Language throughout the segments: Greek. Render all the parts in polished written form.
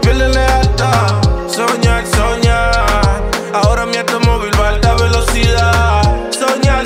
pierde lealtad. Soñar, soñar, ahora mi automóvil va a alta velocidad. Soñar,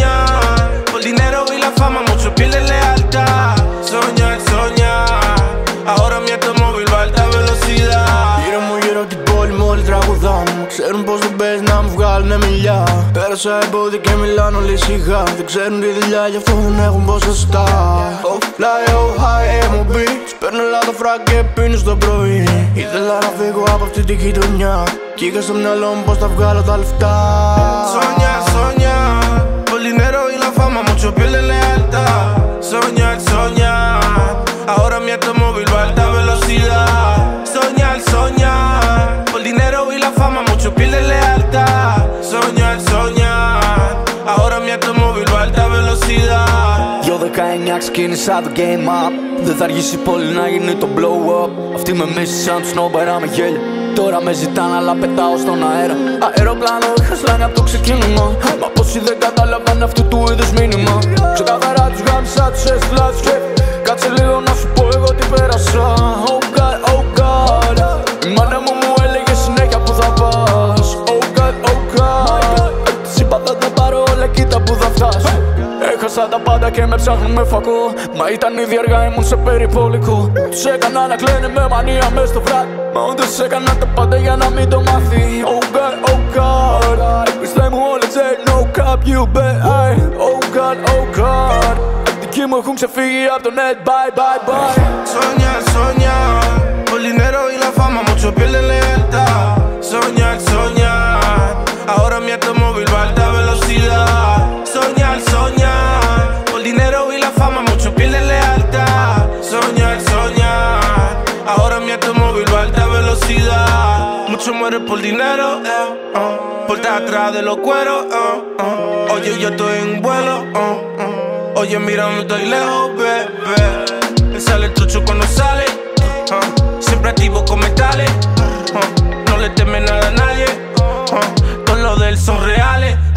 soñar, por dinero y la fama muchos pierden lealtad. Soñar, soñar, ahora mi automóvil va a alta velocidad. Γύρω μου γύρω την πόλη μου όλοι τραγουδάνε. Ξέρουν πως δεν παίζει να μου βγάλουνε μιλιά. Πέρασα εμπόδια και μιλάνε όλοι σιγά. Δεν ξέρουν τη δουλειά γι' αυτό δεν έχουν ποσοστά. Oh fly, oh high, MOB. Παίρνω λάθο φρаг και πίνω στο πρωί. Ήθελα να φύγω από αυτή τη γειτονιά. Κι είχα στο μυαλό μου πως θα βγάλω τα λεφτά. Soñar, soñar, por dinero y la fama muchos pierden lealtad. Soñar, soñar, ahora mi automóvil va a alta velocidad. Soñar, soñar, por dinero y la fama muchos pierden lealtad. Soñar, soñar, ahora mi automóvil va a alta velocidad. Yo 19 ξεκίνησα το game up. Δεν θα αργήσει πολύ να γίνει το blow up. Αυτοί με μίσησαν τους νόμπερα με γέλια. Τώρα με ζητάνε αλλά πετάω στον αέρα. Αεροπλάνο είχα σλάνει από το ξεκίνημα. Μα πόσοι δεν καταλαβαίνουν αυτού του είδους μήνυμα. Ξεκαθαρά τους γάμισα, τους έστειλα τους και κάτσε λίγο να σου πω εγώ τι πέρασα. Oh God, oh God. Η μάνα μου μου έλεγε συνέχεια που θα πας. Oh God, oh God. Της είπα θα τα πάρω όλα, κοίτα που θα φτάσω. Έχασα τα πάντα και με ψάχνουν με φακό. Μα ήταν ήδη αργά, ήμουν σε περιπόλικο. Τους έκανα να κλαίνε με μανία μες στο βράδυ. Μα όντως έκανα τα πάντα για να μην το μάθει. Oh God, oh God. Επιστρέφει μου όλα τζέ, no cap, you bet. Oh God, oh God. Αντικοί μου έχουν ξεφύγει από το net, bye, bye, bye. Soñar, soñar, por dinero y la fama muchos pierden lealtad. Soñar, soñar, ahora mi automóvil va a alta velocidad. Soñar, soñar, por dinero y la fama muchos pierden lealtad. Soñar, soñar, ahora mi automóvil va a alta velocidad. Muchos mueren por dinero, por estar atrás de los cueros, Oye, yo estoy en vuelo, Oye, mira, no estoy lejos, bebé. Me sale el trucho cuando sale, siempre activo con metales, no le teme nada a nadie, todos los de él son reales.